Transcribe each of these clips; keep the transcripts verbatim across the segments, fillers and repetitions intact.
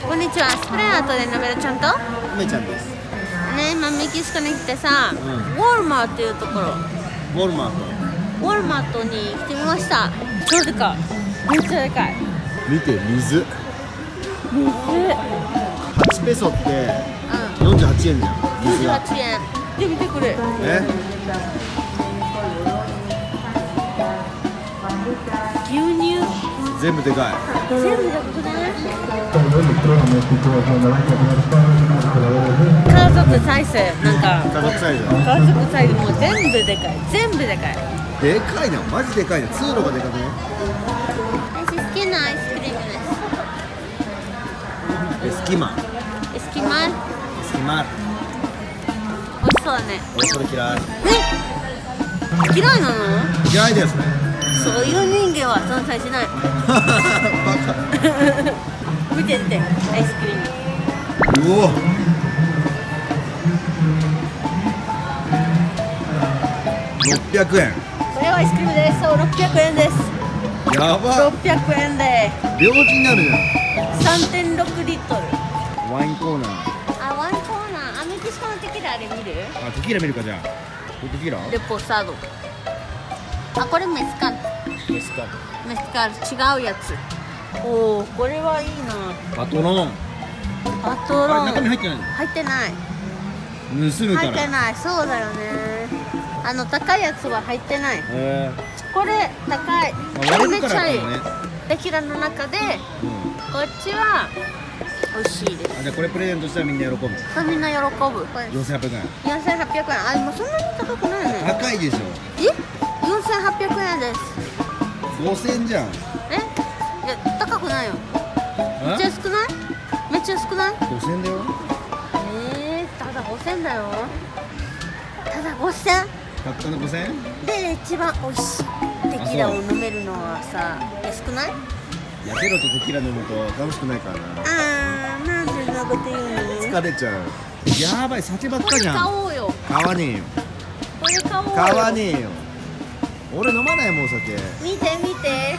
こんにちは、スプレーアートでのべろちゃんとめちゃんです。 ね、今メキシコに来てさ、 うん、 ウォールマーっていうところ、 ウォールマートウォールマートに来てみました。超でかい、めっちゃでかい。 見て、水水はちペソってうん、 よんじゅうはちえんじゃん、水が。 よんじゅうはちえんで、見てくれ。 え牛乳全部でかい。 全部でかくない？家族サイズ、なんか家族サイズ家族サイズもう全部でかい、全部でかい。 でかいな、マジでかいな。通路がでかくね。 私好きなアイスクリームです。 エスキマエスキマル、 エスキマル美味しそうだね。 俺それ嫌い。 え、嫌いなの？ 嫌いですね。 そういう人間は存在しない。 バカ見て見て、アイスクリーム。 うおろっぴゃくえん。 これはアイスクリームです。そう、ろっぴゃくえんです。 やばろっぴゃくえんで病気になるじゃん。 さんてんろくリットル。 ワインコーナー。 あ、ワインコーナー。あ、メキシコのテキーラあれ見る？ あ、テキーラ見るか。じゃあこれテキーラレポサード。あ、これメスカル。 メスカル。 メスカル、違うやつ。おお、これはいいな。 パトロン。 パトロン。 あれ中身入ってないの？ 入ってない。 盗むから。 入ってない。そうだよね。あの高いやつは入ってない。 へこれ高い。 ー、 これ割れるからめっちゃいい。 かもね。 テキーラの中で、 うん、 こっちは美味しいです。 あ、じゃあこれプレゼントしたらみんな喜ぶ。 これみんな喜ぶ。これよんせんはっぴゃくえん。 よんせんはっぴゃくえん。あ、でもそんなに高くないね。 高いでしょ。 え？よんせんはっぴゃくえんです。 ごせんじゃん。 え？いや、高くないよ。めっちゃ安くない？めっちゃ安くない？ ごせんだよ。 えー、ただごせんだよ。ただごせんたったのごせんで一番美味しいテキーラを飲めるのはさ、安くない？ やけろとテキーラ飲むと楽しくないからな。 あー、なんでそんなこと言うの？ 疲れちゃう。やばい、酒ばっこれかじゃん。 買おうよ。 買わねえよ。 これ買おうよ。 買わねえよ。俺飲まないもん、酒。 見て見て。 え？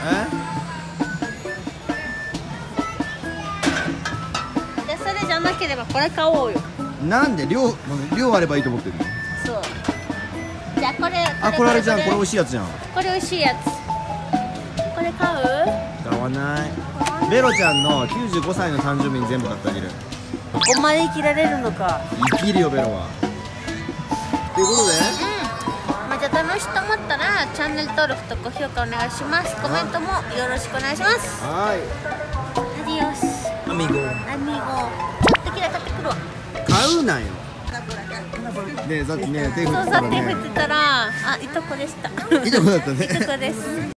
で、それじゃなければこれ買おうよ。 なんで量量あればいいと思ってるの？ そう。じゃあこれ、 あ、これあれじゃん。これ美味しいやつじゃん。 これ美味しいやつ。これ買う？ 買わない。ベロちゃんのきゅうじゅうごさいの誕生日に全部買ってあげる。 ここまで生きられるのか。 生きるよ、ベロは。ということで、 うん。まあ、じゃあ楽しいと思ったらチャンネル登録と高評価お願いします。コメントもよろしくお願いします。 はアディオス。 ーい、アミゴ。 アミゴ。ちょっとキラ買ってくるわ。 買うなよ。ねえ、さっきね、手振そう、 ってたらさっき振っね。 てたら、あ、いとこでした。 いとこだったね。 いとこです。